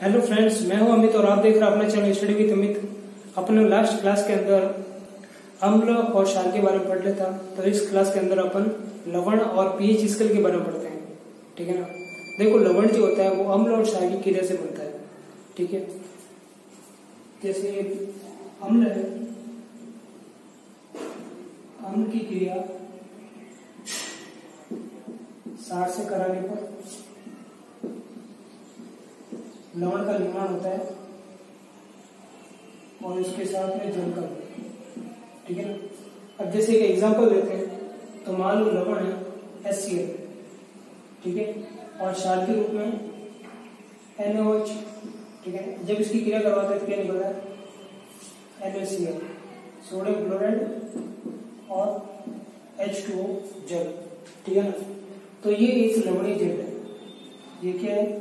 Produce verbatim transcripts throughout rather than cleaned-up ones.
Hello friends, मैं हूं अमित और आप देख रहे हैं अपना चैनल स्टडी विद अमित। अपने लास्ट क्लास के अंदर अम्ल और क्षार के बारे में पढ़ लेता, तो इस क्लास के अंदर अपन लवण और पीएच स्केल के बारे में पढ़ते हैं। ठीक है ना। देखो, लवण जो होता है वो अम्ल और क्षार की क्रिया से बनता है। ठीक है। जैसे अम्ल है, अम्ल की क्रिया क्षार से कराने पर लवण का निर्माण होता है और इसके साथ में जल का। ठीक है ना। अब जैसे एक एग्जांपल देते हैं, तो मान लो लवण है एस सी एल, ठीक है, और क्षार के रूप में एन ओ एच। ठीक है। जब इसकी क्रिया करवाते हैं तो क्या निकलता है? N A C L, sodium chloride और एच टू ओ जल। ठीक है ना। तो ये एक लवणीय जल है। ये क्या है?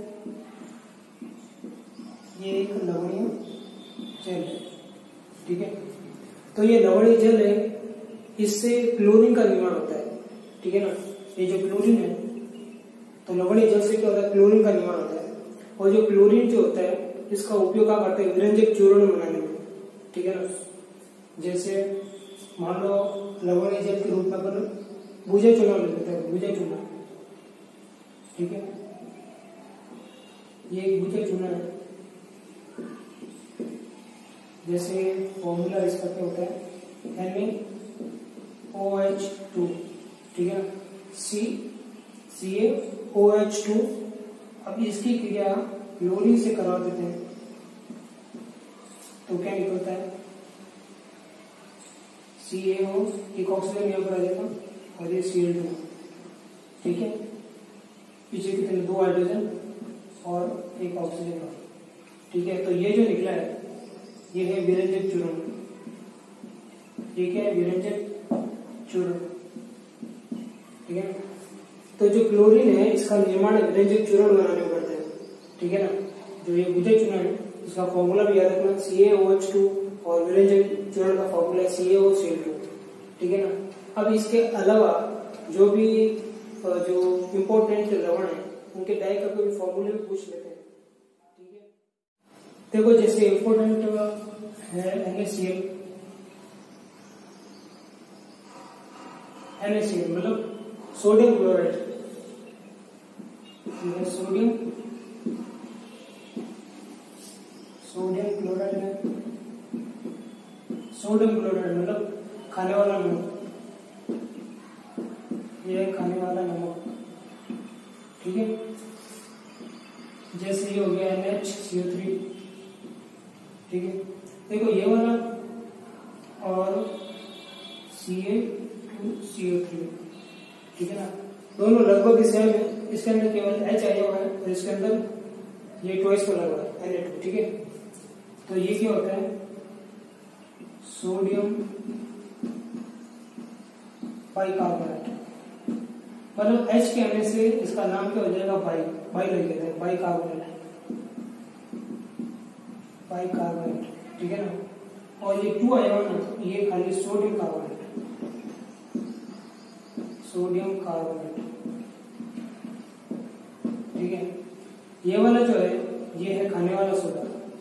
ये एक लवणीय जल है। ठीक है। तो ये लवणीय जल है, इससे क्लोरीन का निर्माण होता है। ठीक है ना। ये जो क्लोरीन है, तो लवणीय जल से क्या होता है? क्लोरीन का निर्माण होता है। और जो क्लोरीन जो होता है, इसका उपयोग क्या करते हैं? विरंजक चूर्ण बनाने में। ठीक है ना। जैसे मान लो लवणीय जल के रूप में अपन भुजा चूर्ण ले लेते हैं, भुजा चूर्ण। ठीक है। ये एक भुजा चूर्ण है। जैसे फॉर्मूला इसका क्या होता है? N A O H two. ठीक है। C C A O H two. अब इसकी क्रिया क्लोरीन से करवा देते हैं तो क्या निकलता है? सी ए ओ, एक ऑक्सीजन यहाँ पर आ जाएगा और ये सी एल टू। ठीक है। पीछे कितने? दो हाइड्रोजन और एक ऑक्सीजन का। ठीक है। तो ये जो निकला है ये है विरंजक चूर्ण। ये क्या है? विरंजक चूर्ण। ठीक है। तो जो क्लोरीन है, इसका निर्माण विरंजक चूर्ण बनाने में करते हैं। ठीक है ना। जो ये भुजा चूर्ण है, इसका फॉर्मूला भी याद रखना, सी ए ओ एच टू, और विरंजक चूर्ण का formula C A O C L two. ठीक है ना। अब इसके अलावा जो भी जो इम्पोर्टेंट लवण है, उनके डाई का कोई फॉर्मूले भी पूछ लेते हैं। ठीक है। देखो, जैसे इम्पोर्टेंट है N A C L. N A C L मतलब sodium chloride. Sodium sodium chloride है। सोडियम क्लोराइड मतलब खाने वाला नमक। ये खाने वाला नमक। ठीक है। जैसे ये हो गया N H C O three. ठीक है। देखो ये वाला और सी ए टू सी ओ थ्री। ठीक है ना। दोनों लगभग सेम है। इसके अंदर केवल एच आया हुआ है और इसके अंदर ये ट्वाइस पर लगा हुआ है एन ए टू। ठीक है। तो ये क्या होता है? Sodium bicarbonate. मतलब H के आने से इसका नाम क्या हो जाएगा? बाई बाई लग जाता है, बाइकार्बोनेट, बाइकार्बोनेट। ठीक है ना। और ये टू आया ना, ये खाली सोडियम कार्बोनेट, सोडियम कार्बोनेट। ठीक है। ये वाला जो है, ये है खाने वाला सोडा,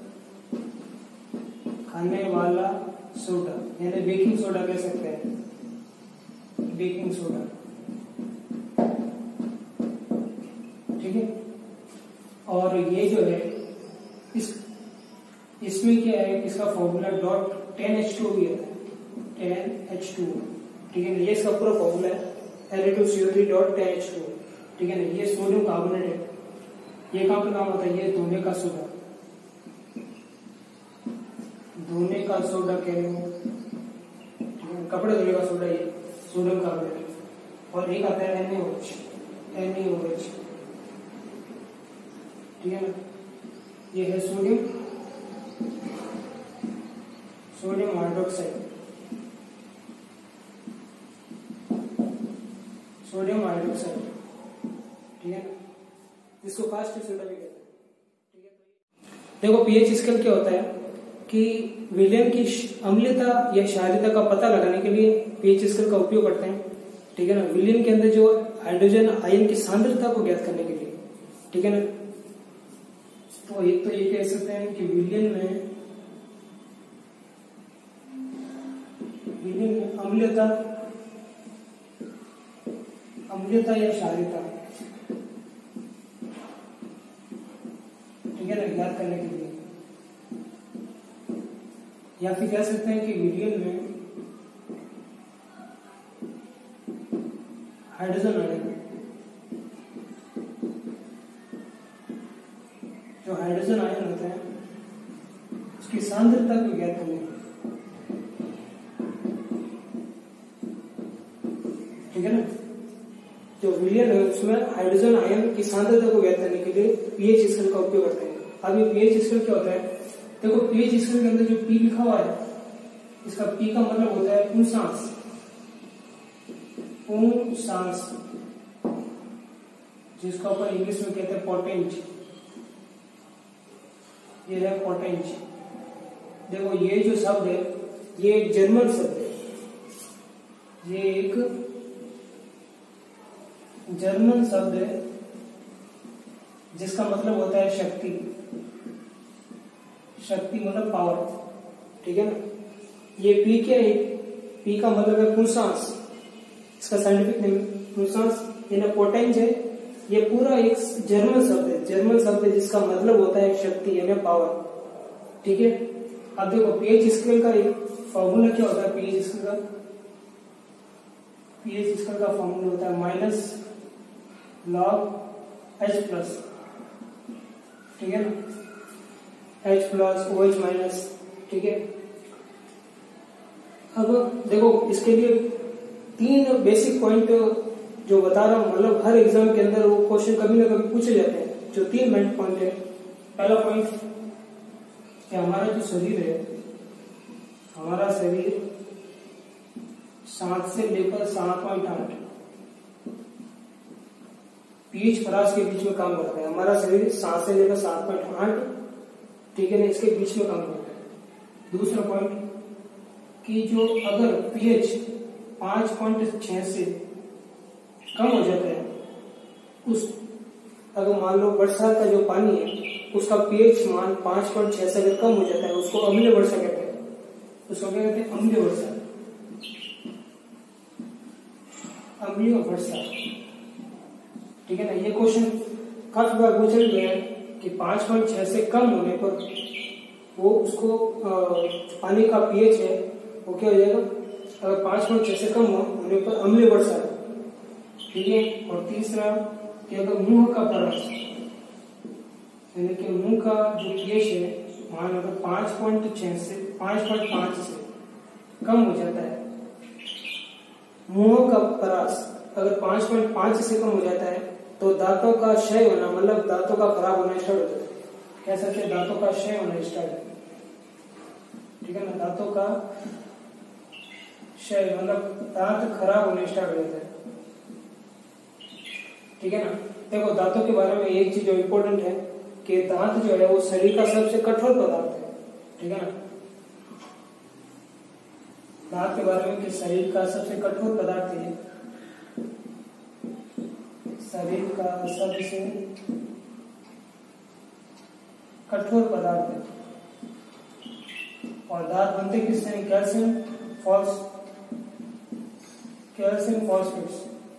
खाने वाला सोडा, यानी बेकिंग सोडा कह सकते हैं, बेकिंग सोडा। ठीक है। और ये जो है, इस इसमें क्या है? इसका formula dot ten H two भी है, टेन एच टू। ठीक है ना। ये इसका पूरा फॉर्मूला है, N A two C O three dot ten H two. ठीक है ना। ये सोडियम कार्बोनेट है। ये कहाँ पे काम होता है? ये धोने का सोडा, धोने का सोडा कह रहे हो, कपड़े धोने का सोडा, ये सोडियम कार्बोनेट। और एक आता है N A O H, N A O H. ठीक है ना। ये है sodium, sodium hydroxide, sodium hydroxide. ठीक है ना। जिसको कास्टिक सोडा भी कहते हैं। ठीक है। देखो, पीएच स्केल क्या होता है कि विलयन की अम्लता या क्षारीयता का पता लगाने के लिए पीएच स्केल का उपयोग करते हैं। ठीक है ना। विलयन के अंदर जो हाइड्रोजन आयन की सांद्रता को ज्ञात करने के लिए। ठीक है ना। तो एक तो ये कह सकते हैं कि विलयन में विलयन में अम्लीयता अम्लीयता या क्षारीयता, ठीक है ना, ज्ञात करने के लिए। या फिर कह सकते हैं कि विलयन में हाइड्रोजन आयन, जो हाइड्रोजन आयन होते हैं उसकी सांद्रता को ज्ञात करने, ठीक है ना। जो विलयन है उसमें हाइड्रोजन आयन की सांद्रता को ज्ञात करने के लिए पीएच स्केल का उपयोग करते हैं। अब ये पीएच स्केल क्या होता है? देखो पीएच स्केल के अंदर जो पी लिखा हुआ है, इसका पी का मतलब होता है पुंसांस, पुंसांस, जिसको अपन इंग्लिश में कहते हैं पोटेंट। ये है पोटेंट। देखो ये जो शब्द है ये एक जर्मन शब्द है, ये एक जर्मन शब्द है जिसका मतलब होता है शक्ति। शक्ति मतलब पावर, ठीक है ना। ये पी क्या है? पी का मतलब है पुंसांस, इसका साइंटिफिक नेम पुंसांस, ये पोटेंट है। ये पूरा एक जर्मन शब्द है, जर्मन शब्द है जिसका मतलब होता है शक्ति यानी पावर, ठीक है। अब देखो पीएच स्केल का एक फॉर्मूला क्या होता है? पीएच स्केल का पीएच स्केल का फॉर्मूला होता है माइनस लॉग एच प्लस, ठीक है ना, H plus O H minus, ठीक है। अब देखो इसके लिए तीन बेसिक पॉइंट जो बता रहा हूं, मतलब हर एग्जाम के अंदर वो क्वेश्चन कभी ना कभी पूछे जाते हैं। जो तीन मेन पॉइंट है, पहला पॉइंट कि हमारा जो शरीर है, हमारा शरीर सात से लेकर सात पॉइंट आठ पीएच परास के बीच में काम करता है। हमारा शरीर सात से लेकर सात पॉइंट आठ, ठीक है ना, इसके बीच में काम करता है। दूसरा पॉइंट कि जो अगर पीएच पांच पॉइंट छह से कम हो जाता है, उस अगर मान लो वर्षा का जो पानी है उसका पीएच मान पांच पॉइंट छह से अगर कम हो जाता है, उसको अम्लीय वर्षा कहते हैं। उसको क्या कहते हैं? अम्लीय वर्षा, अम्लीय वर्षा, ठीक है ना। ये क्वेश्चन काफी बार पूछा गया है कि पांच पॉइंट छह से कम होने पर वो उसको आ, पानी का पीएच है वो क्या हो जाएगा? अगर पांच पॉइंट छह से कम होने पर अम्लीय वर्षा है, ठीक है। और तीसरा कि अगर मुंह का परास यानी कि मुंह का जो पीएच है मान अगर पांच पॉइंट छह से पांच पॉइंट पांच से कम हो जाता है, मुंह का परास अगर पांच पॉइंट पांच से कम हो जाता है तो दांतों का क्षय होना, मतलब दांतों का खराब होना स्टार्ट हो जाता है। कह सकते हैं दांतों का क्षय होना स्टार्ट है, ठीक है ना। दांतों का क्षय मतलब दांत खराब होने स्टार्ट हो जाता है, ठीक है ना। देखो दांतों के बारे में एक चीज जो इम्पोर्टेंट है कि दांत जो है वो शरीर का सबसे कठोर पदार्थ है, ठीक है ना। दांत के बारे में कि शरीर का सबसे कठोर पदार्थ है, शरीर का सबसे कठोर पदार्थ है। और दांत बनते किससे? कैल्शियम फॉस कैल्शियम फॉस्फेट्स,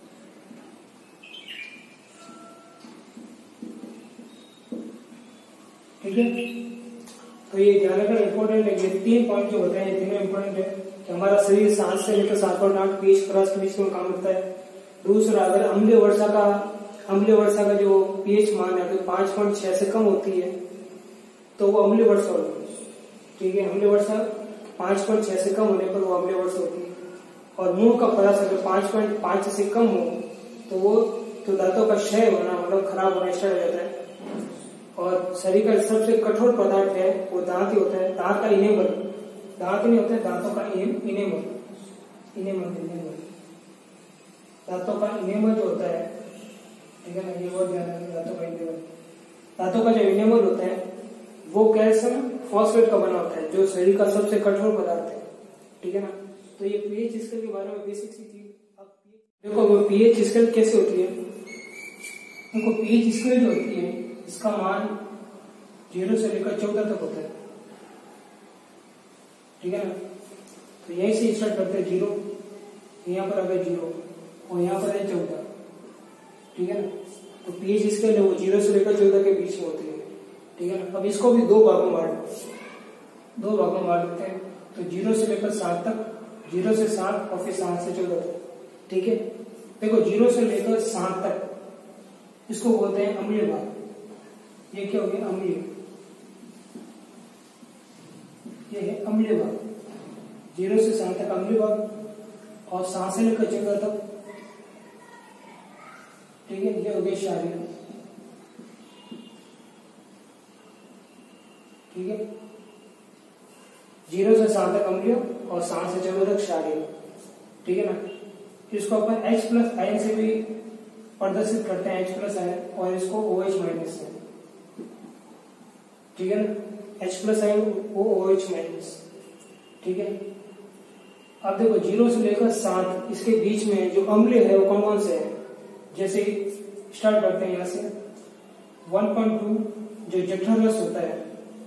ठीक है। तो ये ध्यान रखना इंपॉर्टेंट है। ये तीन पॉइंट जो होते हैं ये तीनों इंपॉर्टेंट है कि हमारा शरीर सात से लेकर सात पॉइंट आठ पीएच परास के बीच में काम करता है। दूसरा अगर अम्लीय वर्षा का अम्लीय वर्षा का जो पीएच मान है तो पांच पॉइंट छह से कम होती है तो वो अम्लीय वर्षा होती है, ठीक है। अम्लीय वर्षा पांच पॉइंट छह से कम होने पर वो अम्लीय वर्षा होती है। और मुंह का परास अगर पांच पॉइंट पांच से कम हो तो वो तो दांतों का क्षय होना मतलब खराब होना स्टार्ट हो जाता है। और शरीर का सबसे कठोर पदार्थ है वो दांत ही होता है। दांत का इनेमल, दांत नहीं होता है, दांतों का इनेमल इनेमल इनेमल दांतों का इनेमल जो होता है, ठीक है ना। ये बहुत ध्यान रखना, दांतों का इनेमल दांतों का जो इनेमल होता है वो कैल्शियम फॉस्फेट का बना होता है जो शरीर का सबसे कठोर पदार्थ है, ठीक है ना। तो ये पीएच स्केल के बारे में बेसिक सी थी। अब देखो वो पीएच स्केल कैसे होती है। देखो पीएच स्केल जो होती है इसका मान जीरो से लेकर चौदह तक होता है, ठीक है ना। तो यहीं से स्टार्ट करते हैं, जीरो, यहाँ पर आ गया जीरो और यहाँ पर है चौदह, ठीक है ना। तो पीएच स्केल है वो जीरो से लेकर चौदह के बीच में होती है, ठीक है ना। अब इसको भी दो भागों में बांट दो भागों में बांट देते हैं। तो जीरो से लेकर सात तक, जीरो से सात और फिर सात से चौदह तक, ठीक है। देखो जीरो से लेकर सात तक इसको बोलते हैं अम्लीय भाग। ये क्या हो गया, अम्लीय, ये है अम्लीय भाग। जीरो से सात तक अम्लीय भाग और सात से लेकर चौदह तक, ठीक है, ये हो गया क्षारीय, ठीक है। जीरो से सात तक अम्लीय और सात से चौदह तक क्षारीय, ठीक है ना। इसको अपन H प्लस आयन से भी प्रदर्शित करते हैं, H प्लस आयन, और इसको OH माइनस से, ठीक है ना। H प्लस आयन वो OH माइनस, ठीक है। अब देखो जीरो से लेकर सात इसके बीच में जो अम्लीय है वो कौन कौन से है, जैसे स्टार्ट करते हैं यहां से वन पॉइंट टू जो जठररस होता है,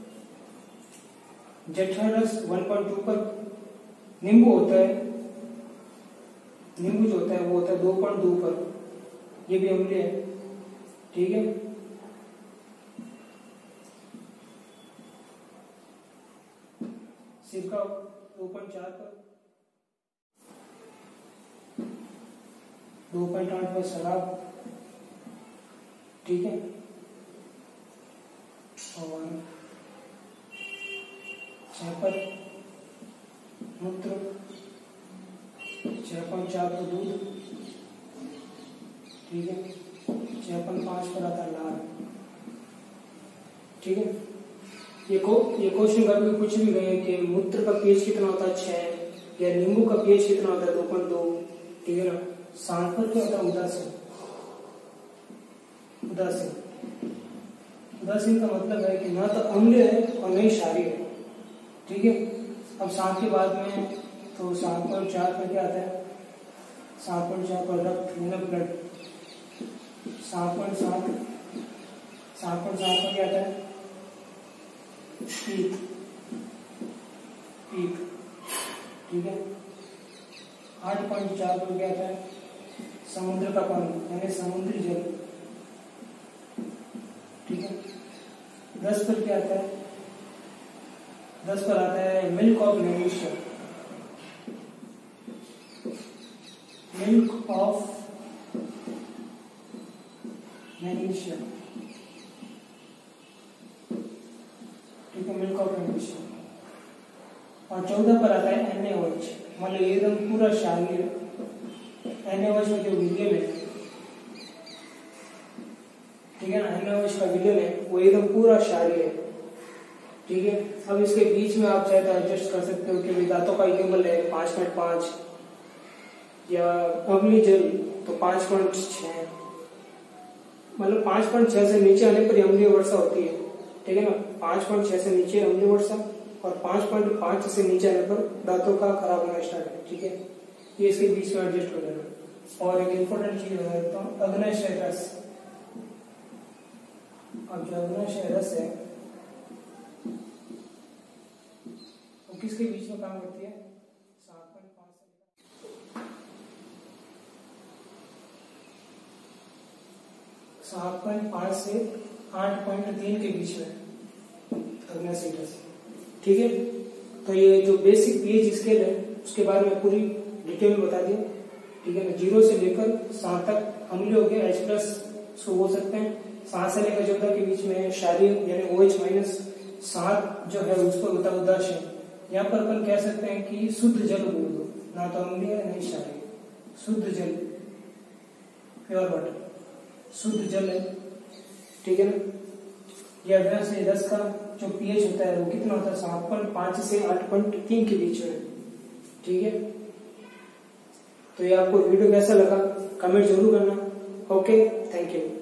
जठररस वन पॉइंट टू पर। नींबू होता है, नींबू जो होता है वो होता है दो पॉइंट दो पर, ये भी अम्लीय है, ठीक है। सिरका दो पॉइंट चार पर, दो पॉइंट आठ पर शराब, ठीक है। और छह पर मूत्र, छह पॉइंट चार पर दूध, ठीक है। छह पॉइंट पांच पर आता है लाल, ठीक है। ये को ये क्वेश्चन कभी पूछ भी गए कि मूत्र का पीएच कितना होता है, छह, या नींबू का पीएच कितना होता है, दो पॉइंट दो, ठीक है ना। सांप पर क्या होता है, उदासीन, उदासीन। उदासीन का मतलब है कि ना तो अम्लीय है और नहीं क्षारीय है, ठीक है। अब सांप के बाद में तो सात पॉइंट चार पर क्या आता है, सात पॉइंट चार पर रक्त यानी ब्लड, सात पॉइंट सात सात पॉइंट सात पर क्या आता है, पीत, पीत, ठीक है। आठ पॉइंट चार पर क्या आता है, समुद्र का पानी यानी समुद्री जल, ठीक है। दस पर क्या आता है, दस पर आता है milk of magnesium, milk of magnesium, ठीक है, मिल्क ऑफ मैग्नीशियम। और चौदह पर आता है एनएओएच, मतलब एकदम पूरा क्षारीय, एनएओएच में जो विलयन है, ठीक है ना, एनएओएच का विलयन है वो एकदम पूरा क्षारीय है, ठीक है। अब इसके बीच में आप चाहे तो एडजस्ट कर सकते हो कि धातु का इक्वल है पांच पॉइंट पांच, या अम्लीय जल तो पांच पॉइंट छह, मतलब पांच पॉइंट छह से नीचे आने पर अम्लीय वर्षा होती है, ठीक है ना। पांच पॉइंट छह से नीचे अम्लीय वर्षा और पांच पॉइंट पांच से नीचे आने पर धातु का खराब होना स्टार्ट है, ठीक है। ये इसके बीच में एडजस्ट हो जाएगा। और एक इम्पोर्टेंट चीज है तो अग्न्यशय रस, अब जो अग्न्यशय रस है वो किसके बीच में काम करती है, सात पॉइंट पांच से सात पॉइंट पांच से आठ पॉइंट तीन के बीच में अग्न्यशय रस, ठीक है। तो ये जो बेसिक पीएच स्केल है उसके बारे में पूरी डिटेल में बता दिया, ठीक है ना। जीरो से लेकर सात तक अम्लीय हो गया, H प्लस उसको बोल सकते हैं। सात से लेकर चौदह के बीच में क्षारीय यानी OH माइनस। सात जो है उसको होता है उदासीन। यहाँ पर अपन कह सकते हैं कि शुद्ध जल बोल दो, ना तो अम्लीय नहीं क्षारीय, शुद्ध जल, प्योर वाटर, शुद्ध जल है, ठीक है ना। ये अग्न्यशय रस का जो पीएच होता है वो कितना होता है, सात पॉइंट पांच से आठ पॉइंट तीन के बीच में, ठीक है। तो ये आपको वीडियो कैसा लगा कमेंट जरूर करना। Okay, thank you.